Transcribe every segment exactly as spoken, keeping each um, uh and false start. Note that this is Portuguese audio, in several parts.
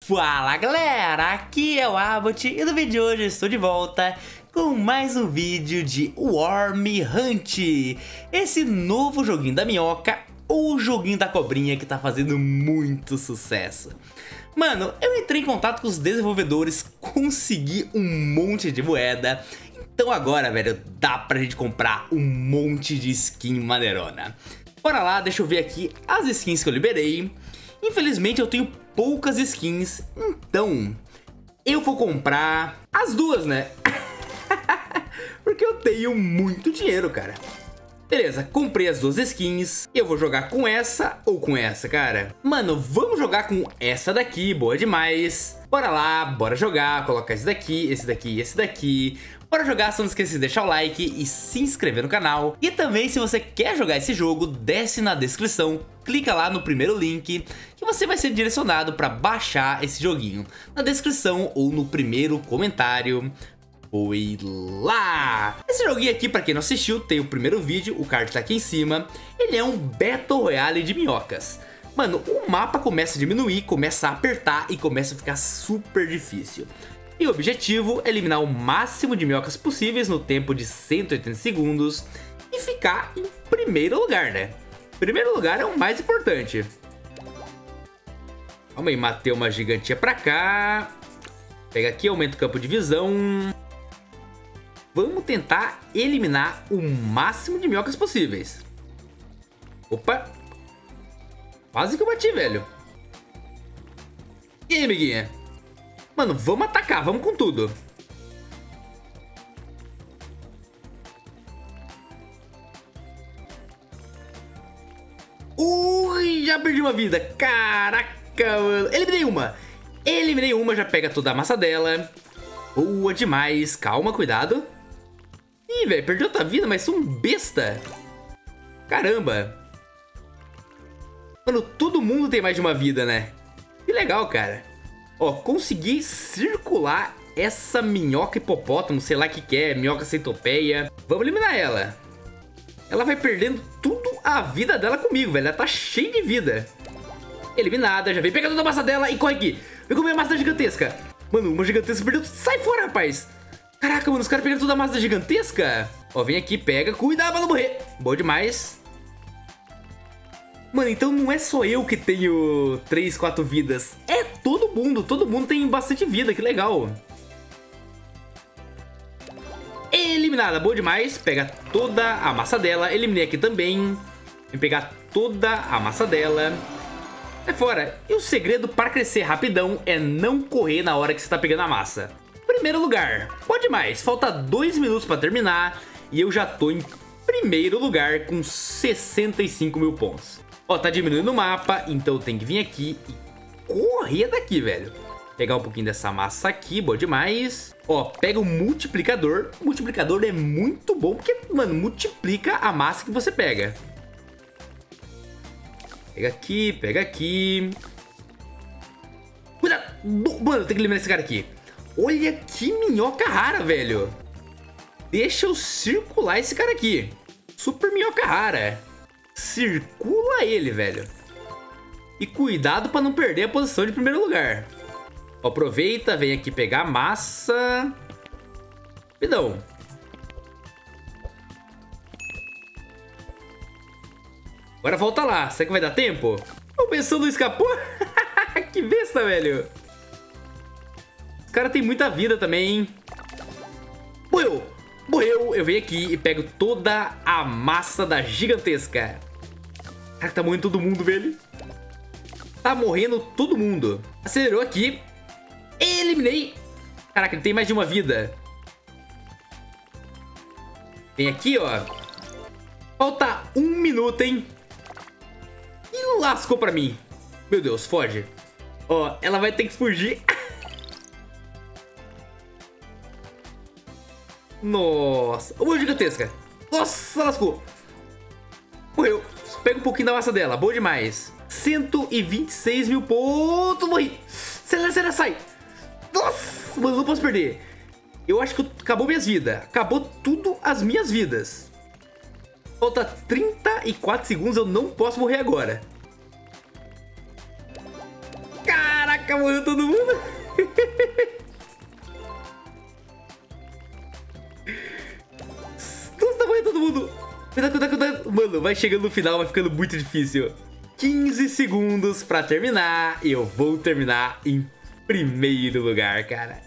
Fala galera, aqui é o Abbott e no vídeo de hoje eu estou de volta com mais um vídeo de Worm Hunt, esse novo joguinho da minhoca ou joguinho da cobrinha que tá fazendo muito sucesso. Mano, eu entrei em contato com os desenvolvedores, consegui um monte de moeda, então agora, velho, dá pra gente comprar um monte de skin maneirona. Bora lá, deixa eu ver aqui as skins que eu liberei. Infelizmente eu tenho poucas skins, então eu vou comprar as duas, né? Porque eu tenho muito dinheiro, cara. Beleza, comprei as duas skins. Eu vou jogar com essa ou com essa, cara? Mano, vamos jogar com essa daqui, boa demais. Bora lá, bora jogar, colocar esse daqui, esse daqui e esse daqui. Bora jogar, só não esqueça de deixar o like e se inscrever no canal. E também, se você quer jogar esse jogo, desce na descrição, clica lá no primeiro link, que você vai ser direcionado para baixar esse joguinho. Na descrição ou no primeiro comentário. Foi lá! Esse joguinho aqui, pra quem não assistiu, tem o primeiro vídeo, o card tá aqui em cima. Ele é um Battle Royale de minhocas. Mano, o mapa começa a diminuir, começa a apertar e começa a ficar super difícil. E o objetivo é eliminar o máximo de minhocas possíveis no tempo de cento e oitenta segundos e ficar em primeiro lugar, né? Primeiro lugar é o mais importante. Calma aí, matei uma gigantia pra cá. Pega aqui, aumenta o campo de visão. Vamos tentar eliminar o máximo de minhocas possíveis. Opa! Quase que eu bati, velho. E aí, amiguinha? Mano, vamos atacar, vamos com tudo. Ui, já perdi uma vida. Caraca, mano. Eliminei uma. Eliminei uma, já pega toda a massa dela. Boa demais. Calma, cuidado. Ih, velho, perdi outra vida, mas sou um besta. Caramba. Mano, todo mundo tem mais de uma vida, né? Que legal, cara. Ó, consegui circular essa minhoca hipopótamo, sei lá o que que é, minhoca centopeia. Vamos eliminar ela. Ela vai perdendo tudo a vida dela comigo, velho. Ela tá cheia de vida. Eliminada, já vem pegando toda a massa dela e corre aqui. Vem comer a massa da gigantesca. Mano, uma gigantesca perdeu. Sai fora, rapaz. Caraca, mano, os caras pegando toda a massa da gigantesca. Ó, vem aqui, pega. Cuidado pra não morrer. Boa demais. Mano, então não é só eu que tenho três, quatro vidas. É todo mundo. Todo mundo tem bastante vida. Que legal. Eliminada. Boa demais. Pega toda a massa dela. Eliminei aqui também. Vem pegar toda a massa dela. É fora. E o segredo para crescer rapidão é não correr na hora que você tá pegando a massa. Primeiro lugar. Boa demais. Falta dois minutos para terminar. E eu já tô em primeiro lugar com sessenta e cinco mil pontos. Ó, tá diminuindo o mapa, então tem que vir aqui e correr daqui, velho. Pegar um pouquinho dessa massa aqui, boa demais. Ó, pega o multiplicador. O multiplicador é muito bom porque, mano, multiplica a massa que você pega. Pega aqui, pega aqui. Cuidado! Mano, tem que eliminar esse cara aqui. Olha que minhoca rara, velho. Deixa eu circular esse cara aqui. Super minhoca rara. Circula ele, velho. E cuidado pra não perder a posição de primeiro lugar. Aproveita, vem aqui pegar a massa. Rapidão. Agora volta lá. Será que vai dar tempo? O pessoal não escapou? Que besta, velho. Os caras têm muita vida também, hein? Morreu. Morreu. Eu venho aqui e pego toda a massa da gigantesca. Caraca, tá morrendo todo mundo, velho. Tá morrendo todo mundo. Acelerou aqui. Eliminei. Caraca, ele tem mais de uma vida. Vem aqui, ó. Falta um minuto, hein? E lascou pra mim. Meu Deus, foge. Ó, ela vai ter que fugir. Nossa. Uma gigantesca. Nossa, lascou. Morreu. Pega um pouquinho da massa dela. Boa demais. cento e vinte e seis mil pontos. Morri. Acelera, acelera, sai. Nossa, mano, não posso perder. Eu acho que acabou minhas vidas. Acabou tudo as minhas vidas. Falta trinta e quatro segundos. Eu não posso morrer agora. Caraca, morreu todo mundo. Mano, vai chegando no final, vai ficando muito difícil. quinze segundos pra terminar. Eu vou terminar em primeiro lugar, cara.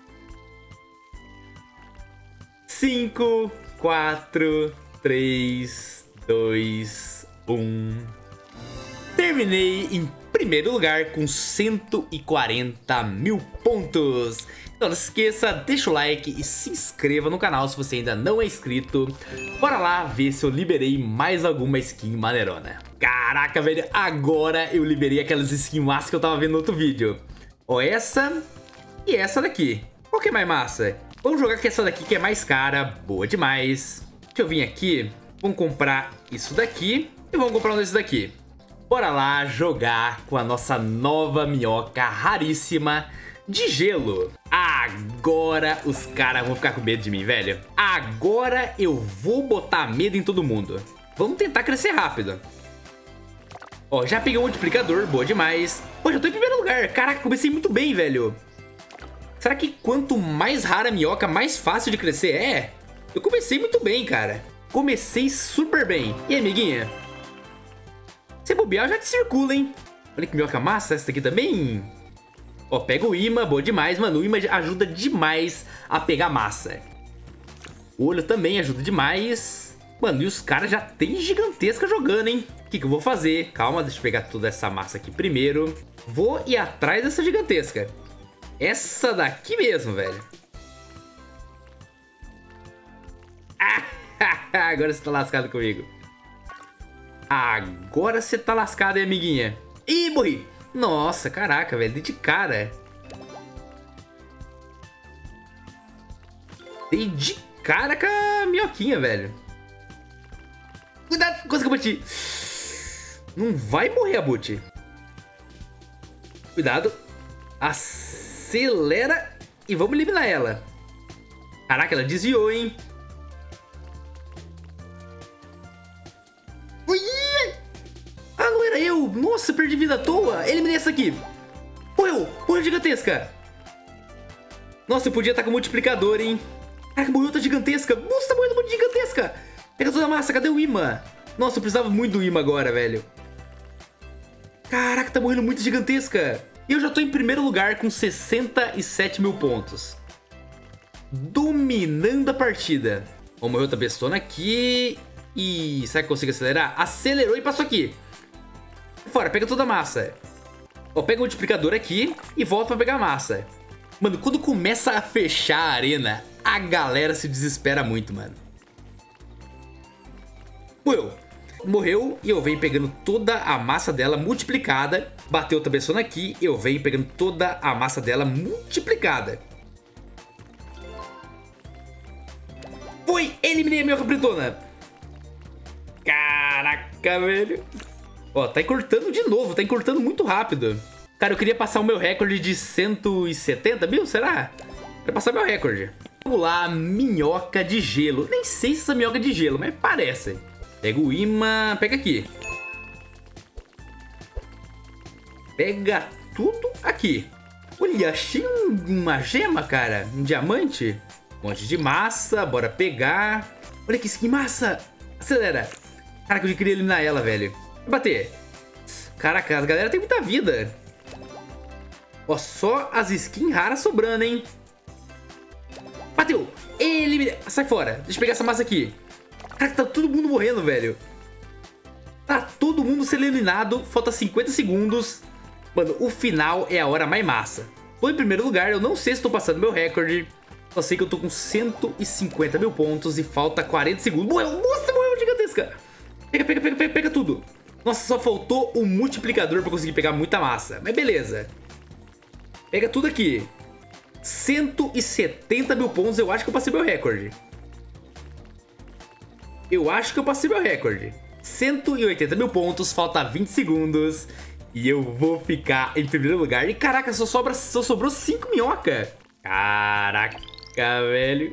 cinco, quatro, três, dois, um. Terminei em primeiro lugar com cento e quarenta mil pontos. Então não se esqueça, deixa o like e se inscreva no canal se você ainda não é inscrito. Bora lá ver se eu liberei mais alguma skin maneirona. Caraca, velho, agora eu liberei aquelas skins massas que eu tava vendo no outro vídeo. Ó, essa e essa daqui. Qual que é mais massa? Vamos jogar com essa daqui que é mais cara, boa demais. Deixa eu vir aqui, vamos comprar isso daqui e vamos comprar um desses daqui. Bora lá jogar com a nossa nova minhoca raríssima de gelo. Agora os caras vão ficar com medo de mim, velho. Agora eu vou botar medo em todo mundo. Vamos tentar crescer rápido. Ó, já peguei um multiplicador, boa demais. Pô, já tô em primeiro lugar. Caraca, comecei muito bem, velho. Será que quanto mais rara a minhoca, mais fácil de crescer é? Eu comecei muito bem, cara. Comecei super bem. E aí, amiguinha? Se bobear, já te circula, hein? Olha que minhoca massa, essa daqui também. Ó, pega o imã, boa demais, mano. O imã ajuda demais a pegar massa. O olho também ajuda demais. Mano, e os caras já tem gigantesca jogando, hein? O que que eu vou fazer? Calma, deixa eu pegar toda essa massa aqui primeiro. Vou ir atrás dessa gigantesca. Essa daqui mesmo, velho. Ah, agora você tá lascado comigo. Agora você tá lascado, hein, amiguinha? Ih, morri! Nossa, caraca, velho, dei de cara. Dei de cara com a minhoquinha, velho. Cuidado, quase que eu bati. Não vai morrer, Abut. Cuidado. Acelera e vamos eliminar ela. Caraca, ela desviou, hein? Ah, não era eu. Nossa, perdi vida à toa. Eliminei essa aqui. Morreu. Morreu gigantesca. Nossa, eu podia estar com multiplicador, hein? Caraca, morreu outra gigantesca. Nossa, tá morrendo muito gigantesca. Pega toda a massa. Cadê o imã? Nossa, eu precisava muito do imã agora, velho. Caraca, tá morrendo muito gigantesca. E eu já tô em primeiro lugar com sessenta e sete mil pontos. Dominando a partida. Vamos morrer outra bestona aqui. E será que eu consigo acelerar? Acelerou e passou aqui. Fora, pega toda a massa. Ó, pega o multiplicador aqui e volta pra pegar a massa. Mano, quando começa a fechar a arena, a galera se desespera muito, mano. Morreu. Morreu e eu venho pegando toda a massa dela multiplicada. Bateu outra pessoa aqui, eu venho pegando toda a massa dela multiplicada. Foi! Eliminei a minha capritona. Caraca, velho. Ó, tá encurtando de novo, tá encurtando muito rápido. Cara, eu queria passar o meu recorde de cento e setenta mil, será? Queria passar meu recorde. Vamos lá, minhoca de gelo. Nem sei se essa minhoca é de gelo, mas parece. Pega o imã, pega aqui. Pega tudo aqui. Olha, achei um, uma gema, cara. Um diamante. Um monte de massa, bora pegar. Olha que skin massa. Acelera. Caraca, eu queria eliminar ela, velho. Vai bater. Caraca, a galera tem muita vida. Ó, só as skins raras sobrando, hein. Bateu. Elimina. Sai fora. Deixa eu pegar essa massa aqui. Caraca, tá todo mundo morrendo, velho. Tá todo mundo sendo eliminado. Falta cinquenta segundos. Mano, o final é a hora mais massa. Tô em primeiro lugar. Eu não sei se tô passando meu recorde. Só sei que eu tô com cento e cinquenta mil pontos e falta quarenta segundos. Morreu. Nossa, morreu gigantesca. Pega, pega, pega, pega, pega tudo. Nossa, só faltou o multiplicador pra conseguir pegar muita massa. Mas beleza. Pega tudo aqui. cento e setenta mil pontos. Eu acho que eu passei meu recorde. Eu acho que eu passei meu recorde. cento e oitenta mil pontos. Falta vinte segundos. E eu vou ficar em primeiro lugar. E caraca, só, sobra, só sobrou cinco minhoca. Caraca, velho.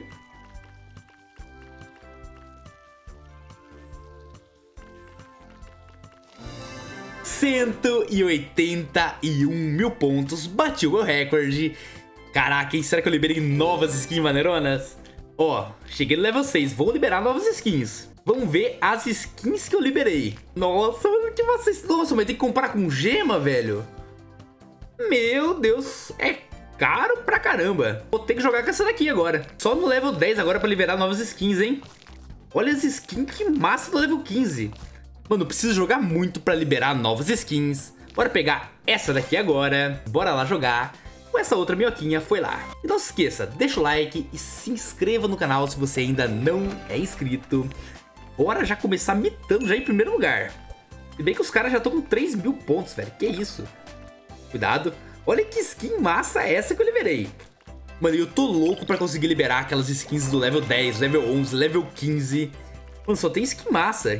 cento e oitenta e um mil pontos. Bati o meu recorde. Caraca, hein? Será que eu liberei novas skins maneironas? Ó, cheguei no level seis. Vou liberar novas skins. Vamos ver as skins que eu liberei. Nossa, mano, que vocês... Nossa, mas tem que comprar com gema, velho. Meu Deus, é caro pra caramba. Vou ter que jogar com essa daqui agora. Só no level dez agora pra liberar novas skins, hein? Olha as skins, que massa do level quinze. Mano, preciso jogar muito pra liberar novas skins. Bora pegar essa daqui agora. Bora lá jogar com essa outra minhoquinha, foi lá. E não se esqueça, deixa o like e se inscreva no canal se você ainda não é inscrito. Bora já começar mitando já em primeiro lugar. Se bem que os caras já estão com três mil pontos, velho. Que isso? Cuidado. Olha que skin massa essa que eu liberei. Mano, eu tô louco pra conseguir liberar aquelas skins do level dez, level onze, level quinze. Mano, só tem skin massa.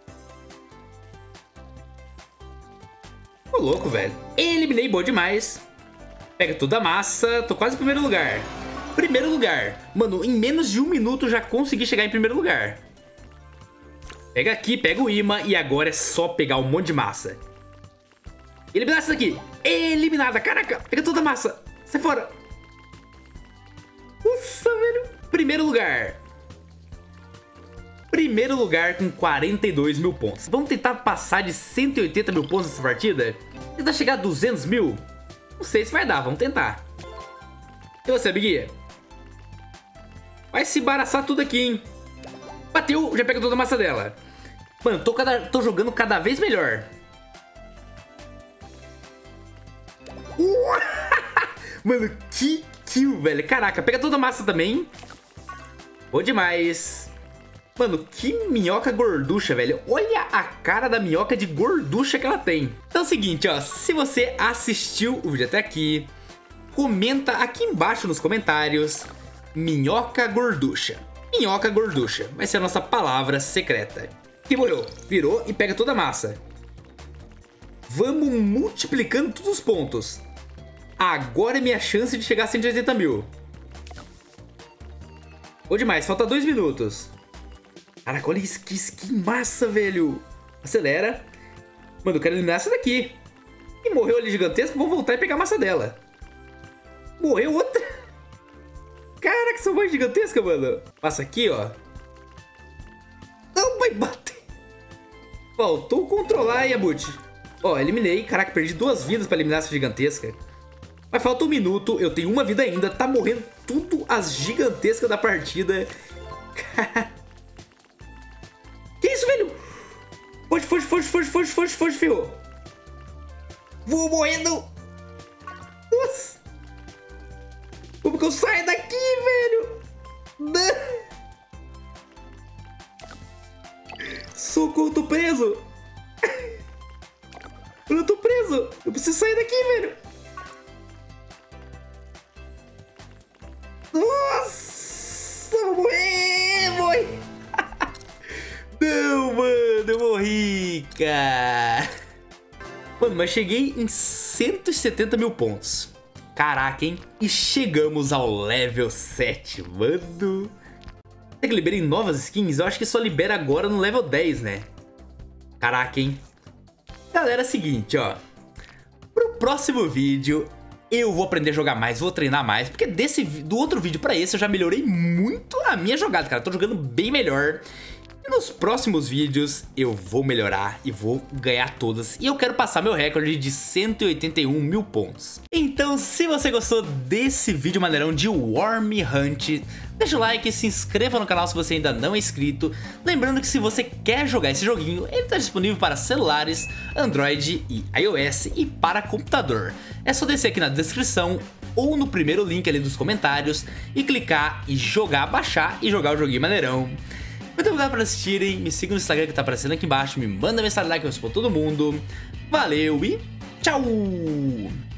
Tô louco, velho. Eliminei, bom demais. Pega toda a massa. Tô quase em primeiro lugar. Primeiro lugar. Mano, em menos de um minuto já consegui chegar em primeiro lugar. Pega aqui, pega o imã. E agora é só pegar um monte de massa. Eliminar essa daqui. Eliminada. Caraca, pega toda a massa. Sai fora. Nossa, velho. Primeiro lugar. Primeiro lugar com quarenta e dois mil pontos. Vamos tentar passar de cento e oitenta mil pontos nessa partida? Tentar chegar a duzentos mil? Não sei se vai dar, vamos tentar. E você, amiguinha? Vai se embaraçar tudo aqui, hein? Bateu, já pega toda a massa dela. Mano, tô, cada, tô jogando cada vez melhor. Mano, que kill, velho. Caraca, pega toda a massa também. Bom demais. Mano, que minhoca gorducha, velho. Olha a cara da minhoca de gorducha que ela tem. Então é o seguinte, ó. Se você assistiu o vídeo até aqui, comenta aqui embaixo nos comentários minhoca gorducha. Minhoca gorducha. Vai ser a nossa palavra secreta. E morreu. Virou e pega toda a massa. Vamos multiplicando todos os pontos. Agora é minha chance de chegar a cento e oitenta mil. Ou demais, falta dois minutos. Caraca, olha isso, que skin massa, velho. Acelera. Mano, eu quero eliminar essa daqui. E morreu ali gigantesco, vou voltar e pegar a massa dela. Morreu outra. Caraca, essa voz gigantesca, mano. Passa aqui, ó. Não vai bater. Faltou controlar, Yabut. Ó, eliminei. Caraca, perdi duas vidas pra eliminar essa gigantesca. Mas falta um minuto, eu tenho uma vida ainda. Tá morrendo tudo as gigantescas da partida. Que isso, velho? Foge, foge, foge, foge, foge, foge, foge, ferrou. Vou morrendo. Nossa. Como que eu saio daqui, velho? Não. Socorro, tô preso. Eu tô preso. Eu preciso sair daqui, velho. Nossa, eu vou morrer, morri. Não, mano, eu morri, cara. Mano, mas cheguei em cento e setenta mil pontos. Caraca, hein? E chegamos ao level sete, mano. Será que liberei novas skins? Eu acho que só libera agora no level dez, né? Caraca, hein? Galera, é o seguinte, ó. Pro próximo vídeo, eu vou aprender a jogar mais, vou treinar mais. Porque desse, do outro vídeo pra esse, eu já melhorei muito a minha jogada, cara. Tô jogando bem melhor. E nos próximos vídeos, eu vou melhorar e vou ganhar todas. E eu quero passar meu recorde de cento e oitenta e um mil pontos. Então, se você gostou desse vídeo maneirão de Worm Hunt, deixa o like e se inscreva no canal se você ainda não é inscrito. Lembrando que se você quer jogar esse joguinho, ele está disponível para celulares, Android e iOS e para computador. É só descer aqui na descrição ou no primeiro link ali dos comentários e clicar e jogar, baixar e jogar o joguinho maneirão. Muito obrigado por assistirem, me siga no Instagram que tá aparecendo aqui embaixo, me manda mensagem lá que eu respondo todo mundo. Valeu e tchau!